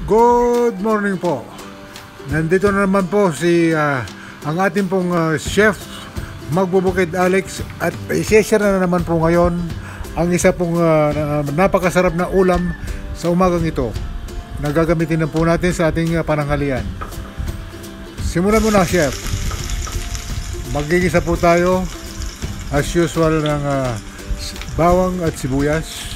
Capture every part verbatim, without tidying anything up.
Good morning po. Nandito na naman po si uh, ang ating pong uh, chef Magbubukid Alex, at i-share na naman po ngayon ang isa pong uh, napakasarap na ulam sa umagang ito na gagamitin na po natin sa ating uh, pananghalian. Simulan mo na, chef. Magigisa po tayo as usual ng uh, bawang at sibuyas.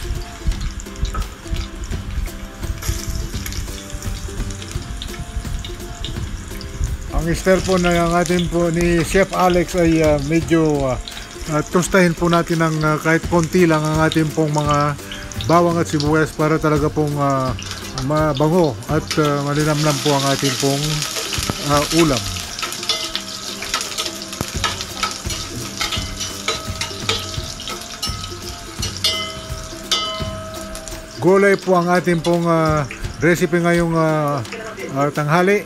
Ang style po ng ating po ni Chef Alex ay uh, medyo uh, uh, tostahin po natin ng uh, kahit konti lang ang ating pong mga bawang at sibuyas para talaga pong uh, mabango at uh, malinamnam po ang ating pong uh, ulam. Gulay po ang ating pong uh, recipe ngayong uh, uh, tanghali.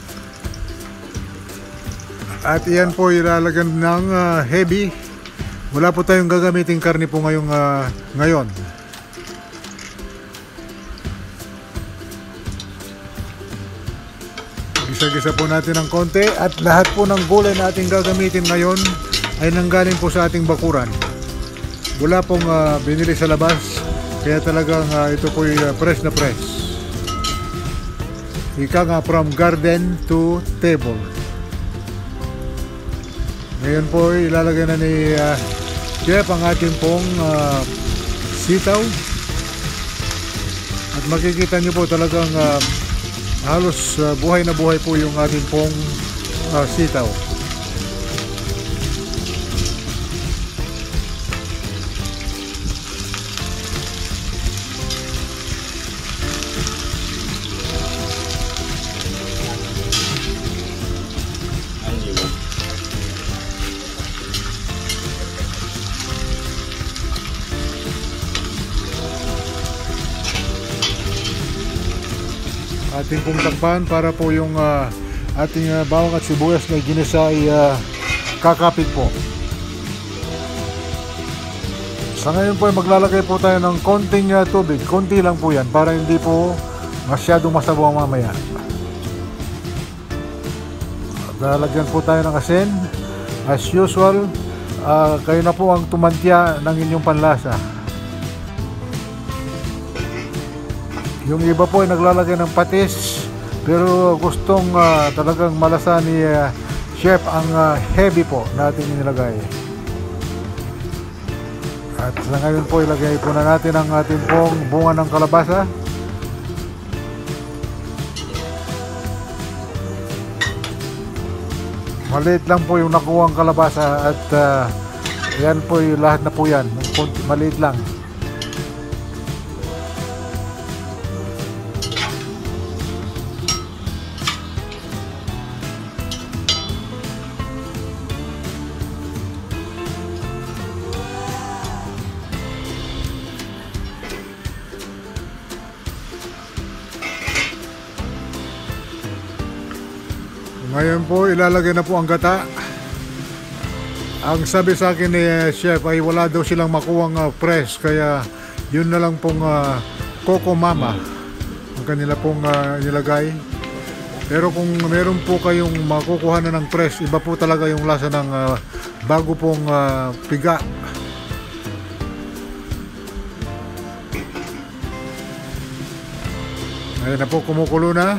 At iyan po ilalagyan ng uh, heavy. Wala po tayong gagamitin karne po ngayong uh, ngayon. Gisa-gisa po natin ng konti. At lahat po ng gulay na ating gagamitin ngayon ay nanggaling po sa ating bakuran. Wala pong uh, binili sa labas. Kaya talagang uh, ito po uh, fresh na fresh. Ika nga, from garden to table. Ngayon po ilalagay na ni uh, Chef ang ating pong uh, sitaw. At makikita nyo po talagang uh, halos uh, buhay na buhay po yung ating pong uh, sitaw. Ating pong takpan para po yung uh, ating uh, bawang at sibuyas na ginisa ay uh, kakapit po. Sa ngayon po ay maglalagay po tayo ng konting uh, tubig. Konti lang po yan para hindi po masyadong masabaw mamaya. Lalagyan po tayo ng asin. As usual, uh, kayo na po ang tumantya ng inyong panlasa. Yung iba po ay naglalagay ng patis, pero gustong uh, talagang malasa ni uh, Chef ang uh, heavy po na ating inilagay. At sa ngayon po ilagay po na natin ang ating pong bunga ng kalabasa. Maliit lang po yung nakuha ang kalabasa at uh, yan po yung lahat na po yan. Maliit lang. Ngayon po ilalagay na po ang gata. Ang sabi sa akin ni uh, Chef ay wala daw silang makuwang uh, fresh, kaya yun na lang pong uh, Coco Mama ang kanila pong uh, nilagay. Pero kung meron po kayong makukuha na ng fresh, iba po talaga yung lasa ng uh, bago pong uh, piga. Ngayon na po, kumukulo na.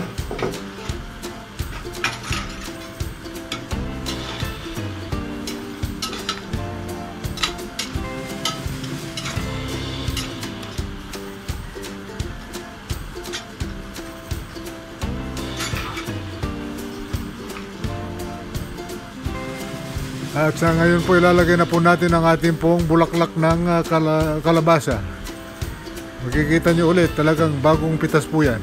At sa ngayon po ilalagay na po natin ang ating pong bulaklak ng uh, kala kalabasa. Makikita nyo ulit, talagang bagong pitas po yan.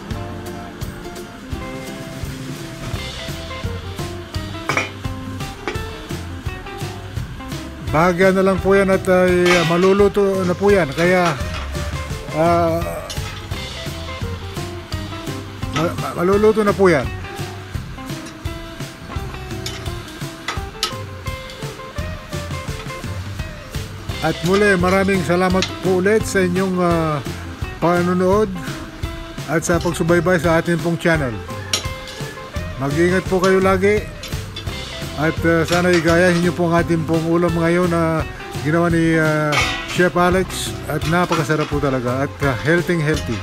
Bahagya na lang po yan at ay uh, maluluto na po yan. Kaya uh, maluluto na po yan. At muli, maraming salamat po ulit sa inyong uh, panonood. at sa pagsubaybay sa ating pong channel. Mag-ingat po kayo lagi at uh, sana igayahin nyo po ang ating pong ulam ngayon na ginawa ni uh, Chef Alex at napakasarap po talaga at uh, healthy healthy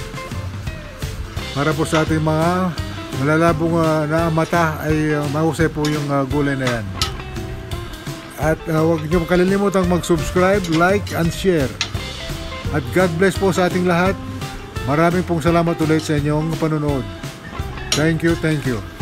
para po sa ating mga malalabong uh, na mata ay uh, mahusay po yung uh, gulay na yan. At uh, huwag nyo kalilimutang mag-subscribe, like and share. At God bless po sa ating lahat. Maraming pong salamat ulit sa inyong panonood. Thank you, thank you.